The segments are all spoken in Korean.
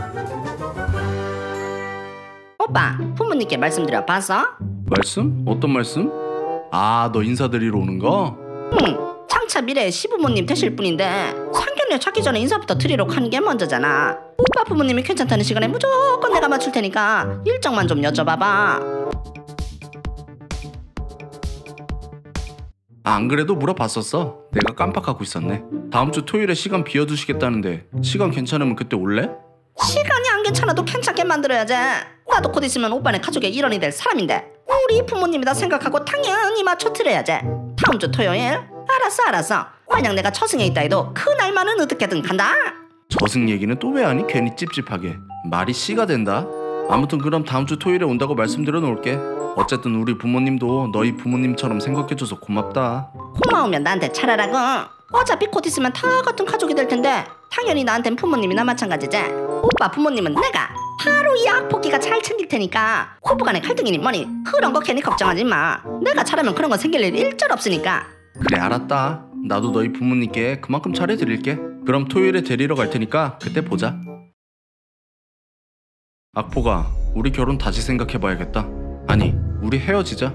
오빠, 부모님께 말씀드려 봤어? 말씀? 어떤 말씀? 아, 너 인사드리러 오는 거? 응, 장차 미래의 시부모님 되실 분인데 상견례 찾기 전에 인사부터 드리러 가는 게 먼저잖아. 오빠 부모님이 괜찮다는 시간에 무조건 내가 맞출 테니까 일정만 좀 여쭤봐봐. 안 그래도 물어봤었어. 내가 깜빡하고 있었네. 다음 주 토요일에 시간 비워두시겠다는데 시간 괜찮으면 그때 올래? 시간이 안 괜찮아도 괜찮게 만들어야지. 나도 곧 있으면 오빠네 가족의 일원이 될 사람인데 우리 부모님이다 생각하고 당연히 맞춰드려야지. 다음 주 토요일? 알았어. 만약 내가 처승에 있다 해도 그날만은 어떻게든 간다. 저승 얘기는 또 왜 하니? 괜히 찝찝하게. 말이 씨가 된다. 아무튼 그럼 다음 주 토요일에 온다고 말씀드려 놓을게. 어쨌든 우리 부모님도 너희 부모님처럼 생각해줘서 고맙다. 고마우면 나한테 잘하라고. 어차피 곧 있으면 다 같은 가족이 될 텐데 당연히 나한텐 부모님이나 마찬가지지. 오빠 부모님은 내가 바로 이 악폭기가 잘 챙길 테니까 고부간의 갈등이니 뭐니 그런 거 괜히 걱정하지 마. 내가 잘하면 그런 거 생길 일 일절 없으니까. 그래, 알았다. 나도 너희 부모님께 그만큼 잘해드릴게. 그럼 토요일에 데리러 갈 테니까 그때 보자. 악포가, 우리 결혼 다시 생각해봐야겠다. 아니, 우리 헤어지자.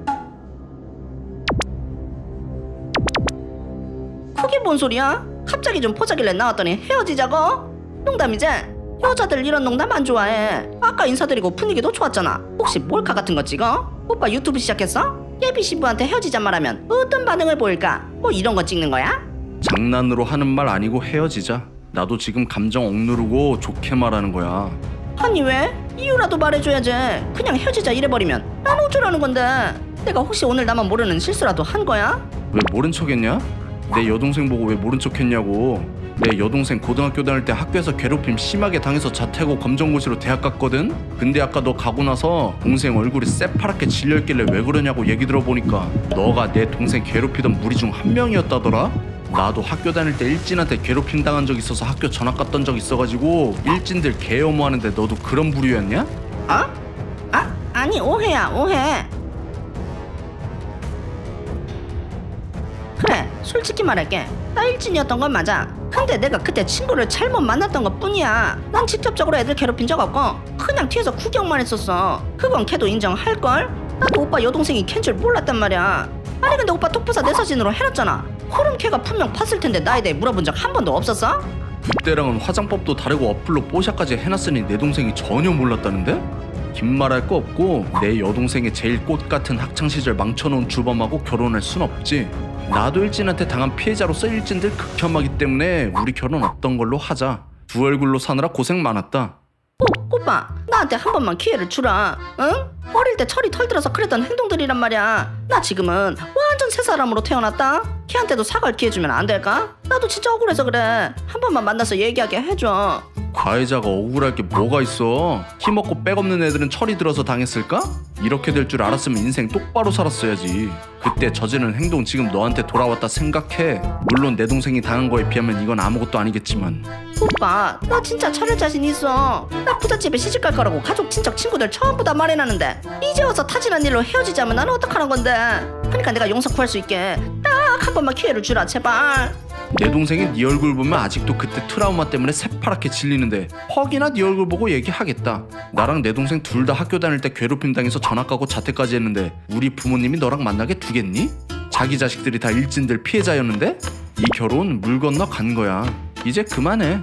그게 뭔 소리야? 갑자기 좀 보자길래 나왔더니 헤어지자고? 농담이지? 여자들 이런 농담 안 좋아해. 아까 인사드리고 분위기도 좋았잖아. 혹시 몰카 같은 거 찍어? 오빠 유튜브 시작했어? 예비 신부한테 헤어지자 말하면 어떤 반응을 보일까? 뭐 이런 거 찍는 거야? 장난으로 하는 말 아니고 헤어지자. 나도 지금 감정 억누르고 좋게 말하는 거야. 아니 왜? 이유라도 말해줘야지. 그냥 헤어지자 이래버리면 난 어쩌라는 건데. 내가 혹시 오늘 나만 모르는 실수라도 한 거야? 왜 모른 척했냐? 내 여동생 보고 왜 모른 척했냐고. 내 여동생 고등학교 다닐 때 학교에서 괴롭힘 심하게 당해서 자퇴하고 검정고시로 대학 갔거든? 근데 아까 너 가고 나서 동생 얼굴이 새파랗게 질려있길래 왜 그러냐고 얘기 들어보니까 너가 내 동생 괴롭히던 무리 중 한 명이었다더라? 나도 학교 다닐 때 일진한테 괴롭힘 당한 적 있어서 학교 전학 갔던 적 있어가지고 일진들 개혐오하는데 너도 그런 부류였냐? 아니 오해야 오해. 그래 솔직히 말할게. 나 일진이었던 건 맞아. 근데 내가 그때 친구를 잘못 만났던 것 뿐이야. 난 직접적으로 애들 괴롭힌 적 없고 그냥 뒤에서 구경만 했었어. 그건 걔도 인정할걸? 나도 오빠 여동생이 걘 줄 몰랐단 말이야. 아니 근데 오빠 톡부사 내 사진으로 해놨잖아. 그럼 걔가 분명 봤을 텐데 나에 대해 물어본 적 한 번도 없었어? 그때랑은 화장법도 다르고 어플로 뽀샤까지 해놨으니 내 동생이 전혀 몰랐다는데? 긴 말할 거 없고 내 여동생의 제일 꽃같은 학창시절 망쳐놓은 주범하고 결혼할 순 없지. 나도 일진한테 당한 피해자로서 일진들 극혐하기 때문에 우리 결혼 없던 걸로 하자. 두 얼굴로 사느라 고생 많았다. 오빠 나한테 한 번만 기회를 주라. 응? 어릴 때 철이 털들어서 그랬던 행동들이란 말이야. 나 지금은 완전 새 사람으로 태어났다. 걔한테도 사과할 기회 주면 안 될까? 나도 진짜 억울해서 그래. 한 번만 만나서 얘기하게 해줘. 가해자가 억울할 게 뭐가 있어. 힘없고 백없는 애들은 철이 들어서 당했을까? 이렇게 될 줄 알았으면 인생 똑바로 살았어야지. 그때 저지른 행동 지금 너한테 돌아왔다 생각해. 물론 내 동생이 당한 거에 비하면 이건 아무것도 아니겠지만. 오빠 나 진짜 차릴 자신 있어. 나 부잣집에 시집갈 거라고 가족 친척 친구들 전부 다 말해놨는데 이제 와서 타진한 일로 헤어지자면 나는 어떡하는 건데. 그러니까 내가 용서 구할 수 있게 딱 한 번만 기회를 주라 제발. 내 동생이 네 얼굴 보면 아직도 그때 트라우마 때문에 새파랗게 질리는데 퍽이나 네 얼굴 보고 얘기하겠다. 나랑 내 동생 둘 다 학교 다닐 때 괴롭힘 당해서 전학 가고 자퇴까지 했는데 우리 부모님이 너랑 만나게 두겠니? 자기 자식들이 다 일진들 피해자였는데? 이 결혼 물 건너 간 거야. 이제 그만해.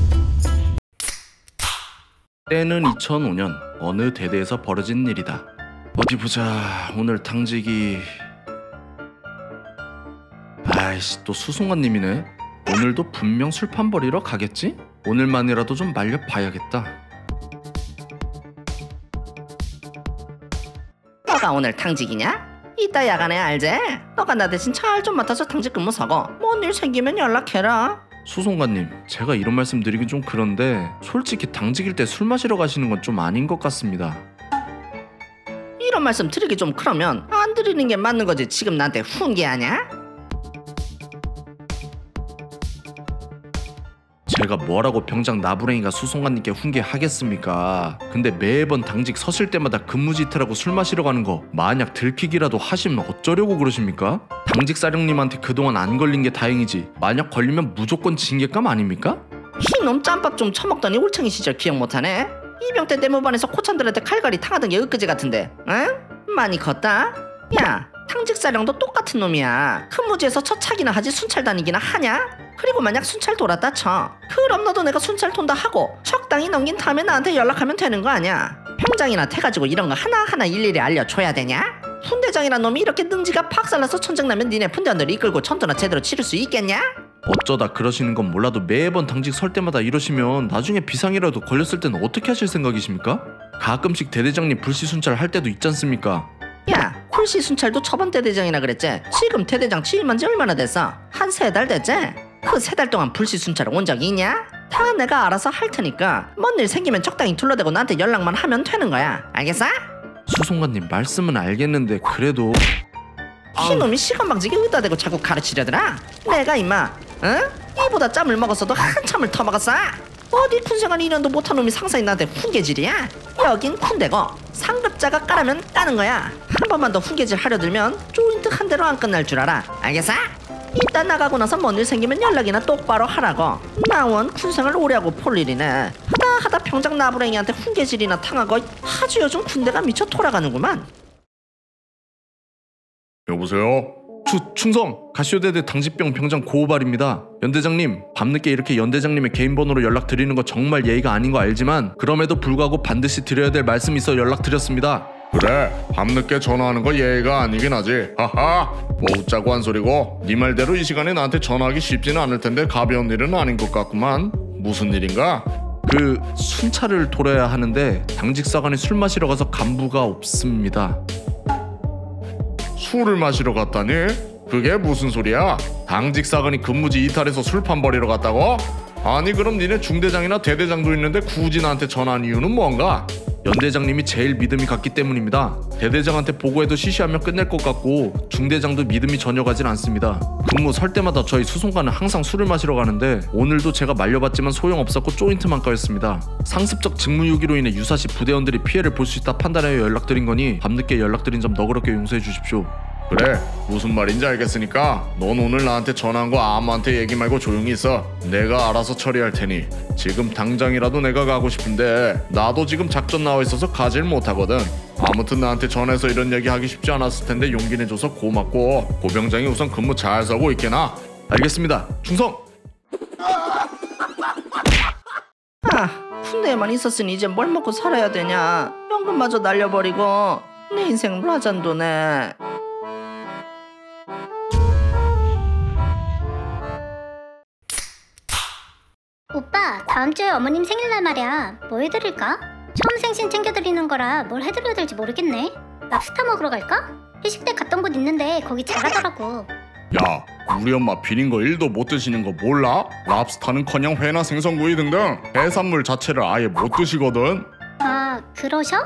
때는 2005년 어느 대대에서 벌어진 일이다. 어디 보자. 오늘 당직이... 아이씨, 또 수송아님이네. 오늘도 분명 술판 버리러 가겠지? 오늘만이라도 좀 말려봐야겠다. 너가 오늘 당직이냐? 이따 야간에 알지? 너가 나 대신 잘 좀 맡아서 당직 근무 서고 뭔 일 생기면 연락해라. 수송가님, 제가 이런 말씀 드리긴 좀 그런데 솔직히 당직일 때 술 마시러 가시는 건 좀 아닌 것 같습니다. 이런 말씀 드리기 좀 그러면 안 드리는 게 맞는 거지. 지금 나한테 훈계하냐? 제가 뭐라고 병장 나부랭이가 수송관님께 훈계하겠습니까? 근데 매번 당직 서실 때마다 근무지태라고 술 마시러 가는 거 만약 들키기라도 하시면 어쩌려고 그러십니까? 당직 사령님한테 그동안 안 걸린 게 다행이지 만약 걸리면 무조건 징계감 아닙니까? 이놈 짬밥 좀 처먹더니 올챙이 시절 기억 못하네. 이병 때 내무반에서 코찬들한테 칼갈이 당하던 게 엊그제 같은데, 응? 많이 컸다? 야, 탕직사령도 똑같은 놈이야. 큰 무지에서 처차기나 하지 순찰 다니기나 하냐? 그리고 만약 순찰 돌았다 쳐. 그럼 너도 내가 순찰 돈다 하고 적당히 넘긴 다음에 나한테 연락하면 되는 거 아니야. 평장이나 태가지고 이런 거 하나하나 일일이 알려줘야 되냐? 훈대장이란 놈이 이렇게 능지가 박살나서 천장나면 니네 분대원들 이끌고 전투나 제대로 치를 수 있겠냐? 어쩌다 그러시는 건 몰라도 매번 당직 설 때마다 이러시면 나중에 비상이라도 걸렸을 때는 어떻게 하실 생각이십니까? 가끔씩 대대장님 불시 순찰 할 때도 있지 않습니까? 야, 불시 순찰도 저번 대대장이나 그랬지? 지금 대대장 취임한 지 얼마나 됐어? 한 3달 됐지? 그 3달 동안 불시 순찰 온 적이 있냐? 다 내가 알아서 할 테니까 뭔 일 생기면 적당히 둘러대고 나한테 연락만 하면 되는 거야. 알겠어? 수송관님 말씀은 알겠는데 그래도 이놈이 시건방지게 으다대고 자꾸 가르치려더라. 내가 임마, 응? 이보다 짬을 먹었어도 한참을 터먹었어. 어디 군생활 2년도 못한 놈이 상사인 나한테 훈계질이야? 여긴 군대고 상급자가 까라면 까는 거야. 한 번만 더 훈계질 하려 들면 조인트 한 대로 안 끝날 줄 알아. 알겠어? 일단 나가고 나서 뭔 일 생기면 연락이나 똑바로 하라고. 나원 군생활 오래 하고 볼 일이네. 하다 병장 나부랭이한테 훈계질이나 당하고 아주 요즘 군대가 미쳐 돌아가는구만. 여보세요? 충성! 가시오대대 당직병 병장 고우발입니다. 연대장님, 밤늦게 이렇게 연대장님의 개인 번호로 연락드리는 거 정말 예의가 아닌 거 알지만 그럼에도 불구하고 반드시 드려야 될 말씀이 있어 연락드렸습니다. 그래, 밤늦게 전화하는 거 예의가 아니긴 하지. 하하, 뭐 웃자고 한 소리고. 네 말대로 이 시간에 나한테 전화하기 쉽지는 않을 텐데 가벼운 일은 아닌 것 같구만. 무슨 일인가? 그 순찰을 돌아야 하는데 당직사관에 술 마시러 가서 간부가 없습니다. 술을 마시러 갔다니? 그게 무슨 소리야? 당직사관이 근무지 이탈해서 술판 벌이러 갔다고? 아니 그럼 니네 중대장이나 대대장도 있는데 굳이 나한테 전화한 이유는 뭔가? 연대장님이 제일 믿음이 갔기 때문입니다. 대대장한테 보고해도 시시하면 끝낼 것 같고 중대장도 믿음이 전혀 가진 않습니다. 근무 설 때마다 저희 수송관은 항상 술을 마시러 가는데 오늘도 제가 말려봤지만 소용없었고 조인트만 까였습니다. 상습적 직무유기로 인해 유사시 부대원들이 피해를 볼 수 있다 판단하여 연락드린 거니 밤늦게 연락드린 점 너그럽게 용서해 주십시오. 그래, 무슨 말인지 알겠으니까 넌 오늘 나한테 전화한 거 아무한테 얘기 말고 조용히 있어. 내가 알아서 처리할 테니. 지금 당장이라도 내가 가고 싶은데 나도 지금 작전 나와 있어서 가질 못하거든. 아무튼 나한테 전화해서 이런 얘기 하기 쉽지 않았을 텐데 용기 내줘서 고맙고 고병장이 우선 근무 잘 서고 있게나. 알겠습니다. 충성! 아, 군대에만 있었으니 이제 뭘 먹고 살아야 되냐. 연금마저 날려버리고 내 인생 라잔도네. 오빠, 다음 주에 어머님 생일날 말이야. 뭐 해드릴까? 처음 생신 챙겨드리는 거라 뭘 해드려야 될지 모르겠네. 랍스타 먹으러 갈까? 회식 때 갔던 곳 있는데 거기 잘하더라고. 야, 우리 엄마 비린 거 1도 못 드시는 거 몰라? 랍스타는커녕 회나 생선구이 등등 해산물 자체를 아예 못 드시거든. 아, 그러셔?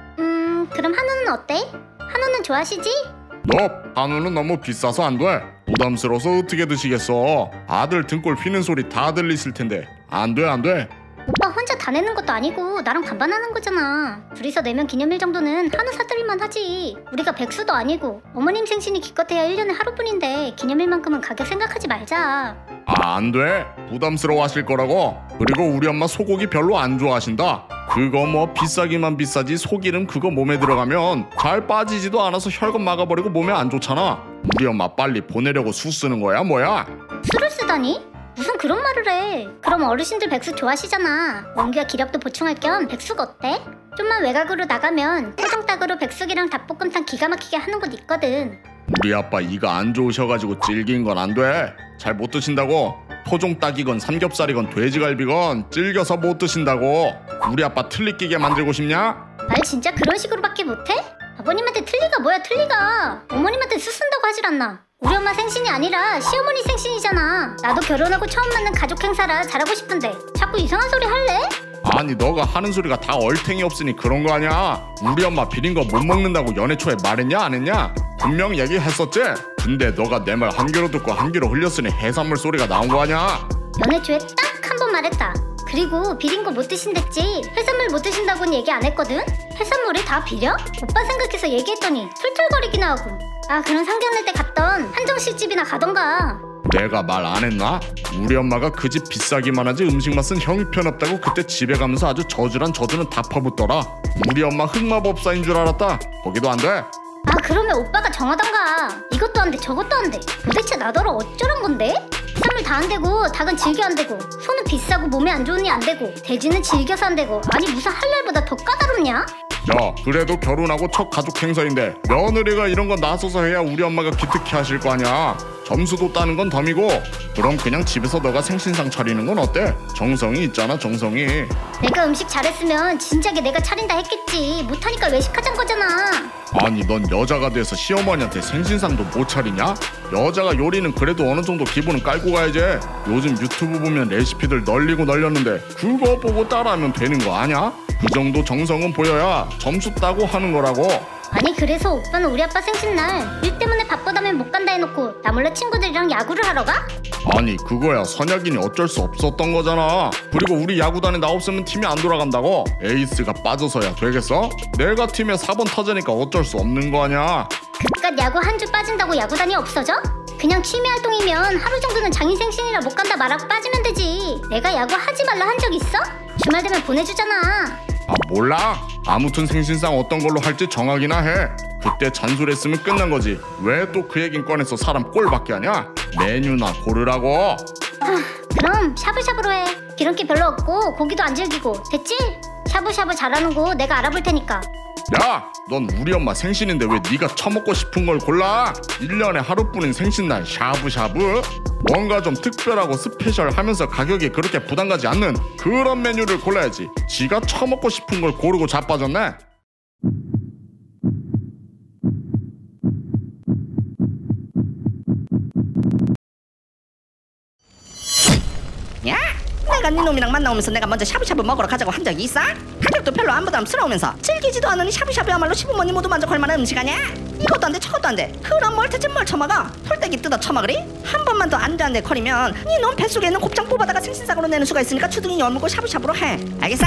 그럼 한우는 어때? 한우는 좋아하시지? 너 한우는 너무 비싸서 안 돼. 부담스러워서 어떻게 드시겠어. 아들 등골 휘는 소리 다 들리실 텐데. 안 돼, 안 돼. 오빠 혼자 다 내는 것도 아니고 나랑 반반하는 거잖아. 둘이서 내면 기념일 정도는 한우 사드릴만 하지. 우리가 백수도 아니고 어머님 생신이 기껏해야 1년에 하루뿐인데 기념일만큼은 가격 생각하지 말자. 아, 안 돼. 부담스러워 하실 거라고. 그리고 우리 엄마 소고기 별로 안 좋아하신다. 그거 뭐 비싸기만 비싸지 소기름 그거 몸에 들어가면 잘 빠지지도 않아서 혈관 막아버리고 몸에 안 좋잖아. 우리 엄마 빨리 보내려고 수 쓰는 거야 뭐야? 술을 쓰다니? 무슨 그런 말을 해. 그럼 어르신들 백숙 좋아하시잖아. 원기와 기력도 보충할 겸 백숙 어때? 좀만 외곽으로 나가면 태종닭으로 백숙이랑 닭볶음탕 기가 막히게 하는 곳 있거든. 우리 아빠 이가 안 좋으셔가지고 질긴 건 안 돼. 잘 못 드신다고. 토종닭이건 삼겹살이건 돼지갈비건 질겨서 못 드신다고. 우리 아빠 틀리끼게 만들고 싶냐? 말 진짜 그런 식으로밖에 못해? 아버님한테 틀리가 뭐야 틀리가. 어머님한테 수 쓴다고 하질 않나. 우리 엄마 생신이 아니라 시어머니 생신이잖아. 나도 결혼하고 처음 만난 가족 행사라 잘하고 싶은데 자꾸 이상한 소리 할래? 아니 너가 하는 소리가 다 얼탱이 없으니 그런 거 아니야. 우리 엄마 비린 거 못 먹는다고 연애 초에 말했냐 안 했냐? 분명 얘기했었지? 근데 너가 내 말 한 귀로 듣고 한 귀로 흘렸으니 해산물 소리가 나온 거 아니야? 연애 초에 딱 한 번 말했다. 그리고 비린 거 못 드신댔지. 해산물 못 드신다고는 얘기 안 했거든? 해산물이 다 비려? 오빠 생각해서 얘기했더니 툴툴거리기나 하고. 아, 그럼 상견례 때 갔던 한정식 집이나 가던가. 내가 말 안 했나? 우리 엄마가 그 집 비싸기만 하지 음식 맛은 형편없다고 그때 집에 가면서 아주 저주는 다 퍼붓더라. 우리 엄마 흑마법사인 줄 알았다. 거기도 안 돼? 아 그러면 오빠가 정하던가. 이것도 안 돼 저것도 안 돼. 도대체 나더러 어쩌란 건데? 해산물 다 안 되고 닭은 질겨 안 되고 소는 비싸고 몸에 안 좋으니 안 되고 돼지는 질겨서 안 되고 아니 무슨 할랄보다 더 까다롭냐? 야 그래도 결혼하고 첫 가족 행사인데 며느리가 이런 거 나서서 해야 우리 엄마가 기특해 하실 거 아니야. 점수도 따는 건 덤이고. 그럼 그냥 집에서 너가 생신상 차리는 건 어때? 정성이 있잖아 정성이. 내가 음식 잘했으면 진작에 내가 차린다 했겠지. 못하니까 외식하자는 거잖아. 아니 넌 여자가 돼서 시어머니한테 생신상도 못 차리냐? 여자가 요리는 그래도 어느 정도 기본은 깔고 가야지. 요즘 유튜브 보면 레시피들 널리고 널렸는데 그거 보고 따라하면 되는 거 아냐? 그 정도 정성은 보여야 점수 따고 하는 거라고. 아니 그래서 오빠는 우리 아빠 생신날 일 때문에 바쁘다면 못 간다 해놓고 나 몰래 친구들이랑 야구를 하러 가? 아니 그거야 선약인이 어쩔 수 없었던 거잖아. 그리고 우리 야구단에 나 없으면 팀이 안 돌아간다고. 에이스가 빠져서야 되겠어? 내가 팀에 4번 타자니까 어쩔 수 없는 거 아냐. 그깟 야구 한 주 빠진다고 야구단이 없어져? 그냥 취미활동이면 하루 정도는 장인 생신이라 못 간다 말하고 빠지면 되지. 내가 야구 하지 말라 한 적 있어? 주말 되면 보내주잖아. 아 몰라? 아무튼 생신상 어떤 걸로 할지 정하기나 해. 그때 잔소리했으면 끝난 거지. 왜 또 그 얘긴 꺼내서 사람 꼴밖에 하냐? 메뉴나 고르라고. 그럼 샤브샤브로 해. 기름기 별로 없고 고기도 안 질기고. 됐지? 샤브샤브 잘하는 거 내가 알아볼 테니까. 야! 넌 우리 엄마 생신인데 왜 네가 처먹고 싶은 걸 골라? 1년에 하루뿐인 생신날 샤브샤브? 뭔가 좀 특별하고 스페셜 하면서 가격이 그렇게 부담가지 않는 그런 메뉴를 골라야지. 지가 처먹고 싶은 걸 고르고 자빠졌네? 야! 내가 네 놈이랑 만나오면서 내가 먼저 샤브샤브 먹으러 가자고 한 적이 있어? 가격도 별로 안 부담스러우면서 즐기지도 않으니 샤브샤브야말로 시부모님 모두 만족할 만한 음식 아니야? 이것도 안 돼 저것도 안 돼. 그럼 뭘 대체 뭘 처먹어? 털떼기 뜯어 처먹으리? 한 번만 더 안돼 거리면 네 놈 뱃속에 있는 곱창 뽑아다가 생신상으로 내는 수가 있으니까 주둥이 열물고 샤브샤브로 해. 알겠어?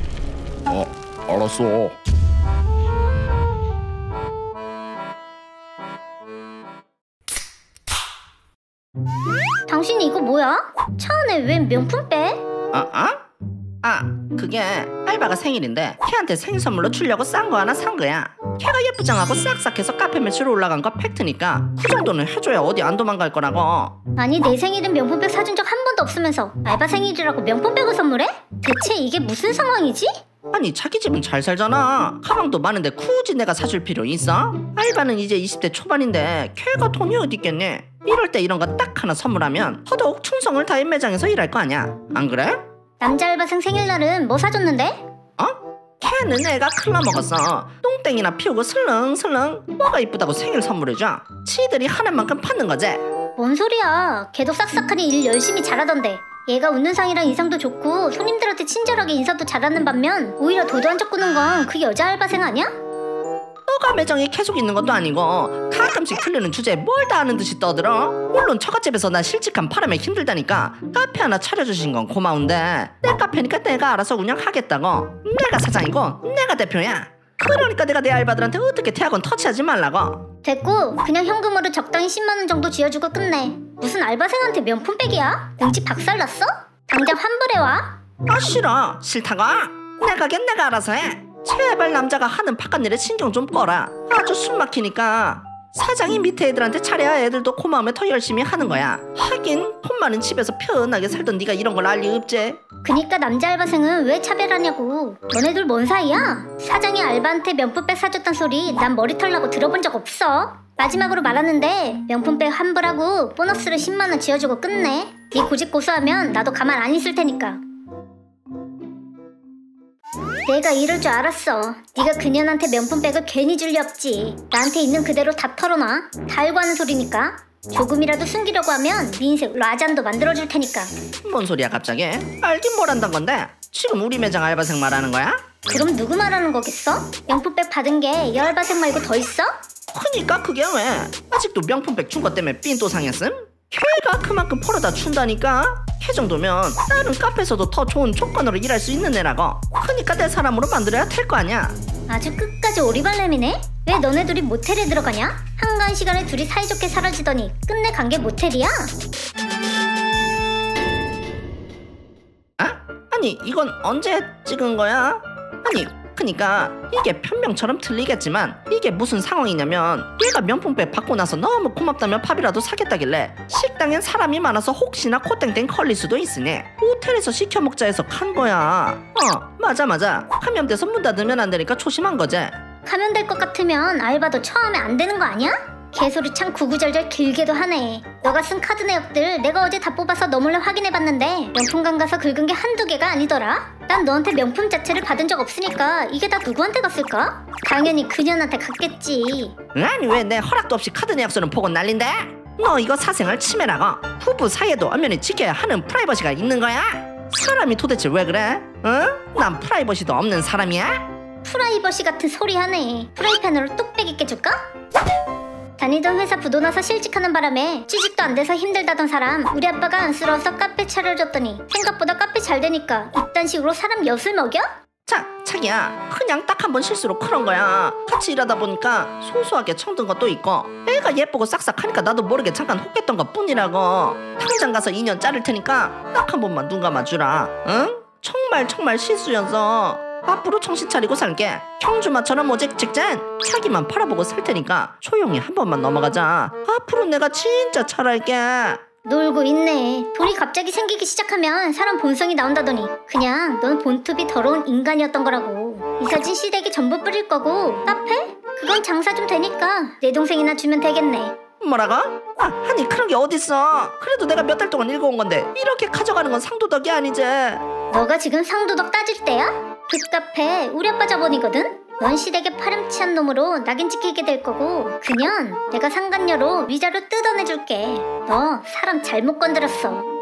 알았어. 당신이 이거 뭐야? 차 안에 웬 명품 백? 그게 알바가 생일인데 걔한테 생일 선물로 주려고 싼 거 하나 산 거야. 걔가 예쁘장하고 싹싹해서 카페 매출 올라간 거 팩트니까 그 정도는 해줘야 어디 안 도망갈 거라고. 아니 내 생일은 명품백 사준 적 한 번도 없으면서 알바 생일이라고 명품백을 선물해? 대체 이게 무슨 상황이지? 아니 자기 집은 잘 살잖아. 가방도 많은데 굳이 내가 사줄 필요 있어? 알바는 이제 20대 초반인데 걔가 돈이 어디 있겠니? 이럴 때 이런 거 딱 하나 선물하면 더더욱 충성을 다해 매장에서 일할 거 아니야. 안 그래? 남자 알바생 생일날은 뭐 사줬는데? 걔는 애가 클라 먹었어. 똥땡이나 피우고 슬렁슬렁. 뭐가 이쁘다고 생일 선물해줘? 지들이 하는 만큼 받는 거지. 뭔 소리야. 걔도 싹싹하니 일 열심히 잘하던데. 얘가 웃는 상이랑 인상도 좋고 손님들한테 친절하게 인사도 잘하는 반면 오히려 도도 안 적 구는 건 그 여자 알바생 아니야? 너가 매장에 계속 있는 것도 아니고 가끔씩 틀리는 주제에 뭘 다 아는 듯이 떠들어? 물론 처갓집에서 나 실직한 파람에 힘들다니까 카페 하나 차려주신 건 고마운데 내 카페니까 내가 알아서 운영하겠다고. 내가 사장이고 내가 대표야. 그러니까 내가 내 알바들한테 어떻게 태학원 터치하지 말라고. 됐고 그냥 현금으로 적당히 10만원 정도 쥐어주고 끝내. 무슨 알바생한테 명품백이야? 능지 박살났어? 당장 환불해와. 싫어. 싫다고? 내 가겐 내가 알아서 해. 제발 남자가 하는 바깥일에 신경 좀 꺼라. 아주 숨 막히니까 사장이 밑에 애들한테 차려야 애들도 고마움에 더 열심히 하는 거야. 하긴 돈 많은 집에서 편하게 살던 네가 이런 걸 알 리 없지. 그니까 남자 알바생은 왜 차별하냐고. 너네들 뭔 사이야? 사장이 알바한테 명품백 사줬단 소리 난 머리털 나고 들어본 적 없어. 마지막으로 말하는데 명품백 환불하고 보너스를 10만원 지어주고 끝내. 네 고집 고수하면 나도 가만 안 있을 테니까. 내가 이럴 줄 알았어. 네가 그년한테 명품백을 괜히 줄 리 없지. 나한테 있는 그대로 다 털어놔. 다 알고 하는 소리니까. 조금이라도 숨기려고 하면 네 인생 라잔도 만들어줄 테니까. 뭔 소리야 갑자기? 알긴 뭘 한단 건데? 지금 우리 매장 알바생 말하는 거야? 그럼 누구 말하는 거겠어? 명품백 받은 게 이 알바생 말고 더 있어? 그니까 그게 왜? 아직도 명품백 준 것 때문에 삔 또 상했음? 걔가 그만큼 벌어다 준다니까. 걔 정도면 다른 카페에서도 더 좋은 조건으로 일할 수 있는 애라고. 그니까 내 사람으로 만들어야 될 거 아니야. 아주 끝까지 오리발렘이네? 왜 너네 둘이 모텔에 들어가냐? 한가한 시간에 둘이 사이좋게 사라지더니 끝내 간 게 모텔이야? 아? 아니 이건 언제 찍은 거야? 아니 그니까 이게 편명처럼 들리겠지만 이게 무슨 상황이냐면 얘가 명품백 받고 나서 너무 고맙다며 밥이라도 사겠다길래 식당엔 사람이 많아서 혹시나 코땡땡 걸릴 수도 있으니 호텔에서 시켜 먹자 해서 간 거야. 맞아 감염돼서 문 닫으면 안 되니까 조심한 거지. 감염될 것 같으면 알바도 처음에 안 되는 거 아니야? 개소리 참 구구절절 길게도 하네. 너가 쓴 카드 내역들 내가 어제 다 뽑아서 너 몰래 확인해봤는데 명품관 가서 긁은 게 한두 개가 아니더라. 난 너한테 명품 자체를 받은 적 없으니까 이게 다 누구한테 갔을까? 당연히 그년한테 갔겠지. 아니 왜 내 허락도 없이 카드 내역서는 보고 난린데? 너 이거 사생활 침해라고. 부부 사이에도 엄연히 지켜야 하는 프라이버시가 있는 거야? 사람이 도대체 왜 그래? 응? 난 프라이버시도 없는 사람이야? 프라이버시 같은 소리 하네. 프라이팬으로 뚝배기 깨줄까? 다니던 회사 부도나서 실직하는 바람에 취직도 안 돼서 힘들다던 사람 우리 아빠가 안쓰러워서 카페 차려줬더니 생각보다 카페 잘 되니까 이딴 식으로 사람 엿을 먹여? 자기야 그냥 딱 한 번 실수로 그런 거야. 같이 일하다 보니까 소소하게 청든 것도 있고 애가 예쁘고 싹싹하니까 나도 모르게 잠깐 혹했던 것 뿐이라고. 당장 가서 2년 자를 테니까 딱 한 번만 눈 감아주라. 응? 정말 실수였어. 앞으로 정신 차리고 살게. 형주마처럼 오직 직전 자기만 바라보고 살 테니까 조용히 한 번만 넘어가자. 앞으로 내가 진짜 잘할게. 놀고 있네. 돈이 갑자기 생기기 시작하면 사람 본성이 나온다더니 그냥 넌 본투비 더러운 인간이었던 거라고. 이서진 시댁에 전부 뿌릴 거고 카페? 그건 장사 좀 되니까 내 동생이나 주면 되겠네. 뭐라고? 아니 그런 게 어딨어. 그래도 내가 몇 달 동안 읽어온 건데 이렇게 가져가는 건 상도덕이 아니지. 너가 지금 상도덕 따질 때야? 그 카페 우리 아빠 자본이거든? 넌 시댁에 파렴치한 놈으로 낙인 찍히게 될 거고 그년 내가 상간녀로 위자료 뜯어내줄게. 너 사람 잘못 건드렸어.